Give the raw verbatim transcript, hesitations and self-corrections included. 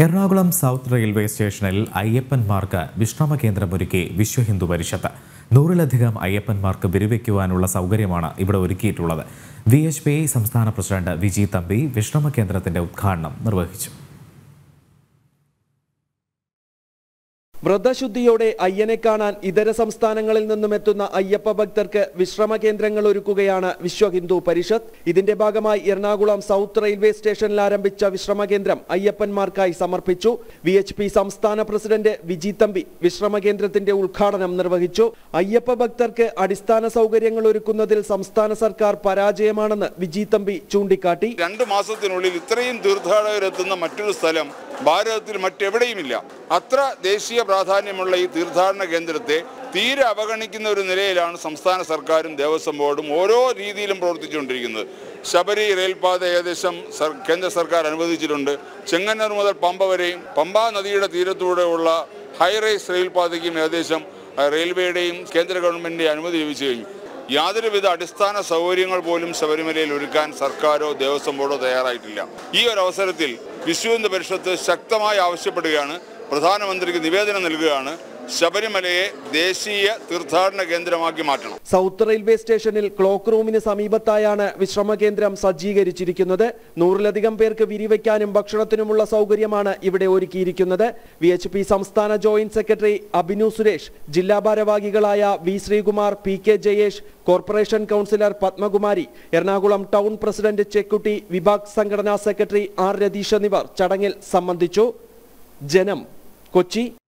Ernakulam south railway സ്റ്റേഷനിൽ അയ്യപ്പന്മാർക്ക് വിശ്രമ കേന്ദ്രമൊരുക്കി വിശ്വ ഹിന്ദു പരിഷത്ത്. നൂറിലധികം അയ്യപ്പന്മാർക്ക് വിരിവയ്ക്കുവാനുള്ള സൗകര്യമാണ് ഇവിടെ ഒരുക്കിയിട്ടുള്ളത്. വി എച്ച് പി സംസ്ഥാന പ്രസിഡന്റ് വിജി തമ്പി വിശ്രമ കേന്ദ്രത്തിന്റെ ഉദ്ഘാടനം നിർവഹിച്ചു. വ്രതശുദ്ധിയോടെ അയ്യനെ കാണാൻ ഇതര സംസ്ഥാനങ്ങളിൽ നിന്നും എത്തുന്ന അയ്യപ്പ ഭക്തർക്ക് വിശ്രമ കേന്ദ്രങ്ങൾ ഒരുക്കുകയാണ് വിശ്വ ഹിന്ദു പരിഷത്ത്. ഇതിന്റെ ഭാഗമായി എറണാകുളം സൗത്ത് റെയിൽവേ സ്റ്റേഷനിൽ ആരംഭിച്ച വിശ്രമ കേന്ദ്രം അയ്യപ്പന്മാർക്കായി സമർപ്പിച്ചു. വി എച്ച് പി സംസ്ഥാന പ്രസിഡന്റ് വിജി തമ്പി വിശ്രമ കേന്ദ്രത്തിന്റെ ഉദ്ഘാടനം നിർവഹിച്ചു. അയ്യപ്പ ഭക്തർക്ക് അടിസ്ഥാന സൗകര്യങ്ങൾ ഒരുക്കുന്നതിൽ സംസ്ഥാന സർക്കാർ പരാജയമാണെന്ന് വിജി തമ്പി ചൂണ്ടിക്കാട്ടി. രണ്ടു മാസത്തിനുള്ളിൽ ഇത്രയും തീർത്ഥാടകരെത്തുന്ന മറ്റൊരു സ്ഥലം ഭാരതത്തിൽ മറ്റെവിടെയുമില്ല. അത്ര ദേശീയ പ്രാധാന്യമുള്ള ഈ തീർത്ഥാടന കേന്ദ്രത്തെ തീരെ അവഗണിക്കുന്ന ഒരു നിലയിലാണ് സംസ്ഥാന സർക്കാരും ദേവസ്വം ബോർഡും ഓരോ രീതിയിലും പ്രവർത്തിച്ചുകൊണ്ടിരിക്കുന്നത്. ശബരി റെയിൽപാത ഏകദേശം കേന്ദ്ര സർക്കാർ അനുവദിച്ചിട്ടുണ്ട്. ചെങ്ങന്നൂർ മുതൽ പമ്പ വരെയും പമ്പാ നദിയുടെ തീരത്തൂടെയുള്ള ഹൈറേസ് റെയിൽപാതയ്ക്കും ഏകദേശം റെയിൽവേയുടെയും കേന്ദ്ര ഗവൺമെന്റിന്റെ അനുമതി ലഭിച്ചു കഴിഞ്ഞു. യാതൊരുവിധ അടിസ്ഥാന സൗകര്യങ്ങൾ പോലും ശബരിമലയിൽ ഒരുക്കാൻ സർക്കാരോ ദേവസ്വം ബോർഡോ തയ്യാറായിട്ടില്ല. ഈ ഒരു അവസരത്തിൽ വിശ്വ ഹിന്ദു പരിഷത്ത് ശക്തമായി ആവശ്യപ്പെടുകയാണ്, പ്രധാനമന്ത്രിക്ക് നിവേദനം നൽകുകയാണ്, ശബരിമലയെ ദേശീയ തീർത്ഥാടന കേന്ദ്രമാക്കി മാറ്റണം. സൗത്ത് റെയിൽവേ സ്റ്റേഷനിൽ ക്ലോക്ക് റൂമിന് സമീപത്തായാണ് വിശ്രമ കേന്ദ്രം സജ്ജീകരിച്ചിരിക്കുന്നത്. നൂറിലധികം പേർക്ക് വിരിവയ്ക്കാനും ഭക്ഷണത്തിനുമുള്ള സൗകര്യമാണ് ഇവിടെ ഒരുക്കിയിരിക്കുന്നത്. വി എച്ച് പി സംസ്ഥാന ജോയിന്റ് സെക്രട്ടറി അഭിനു സുരേഷ്, ജില്ലാ ഭാരവാഹികളായ V Sreekumar, P K Jayesh, corporation councillor Padmakumari, Ernakulam town president Chekkutty, വിഭാഗ് സംഘടനാ സെക്രട്ടറി ആർ രതീഷ് എന്നിവർ ചടങ്ങിൽ സംബന്ധിച്ചു. ജനം, കൊച്ചി.